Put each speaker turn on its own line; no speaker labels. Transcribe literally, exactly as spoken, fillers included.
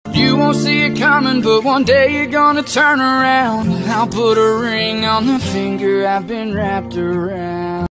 You won't see it coming, but one day you're gonna turn around. I'll put a ring on the finger I've been wrapped around.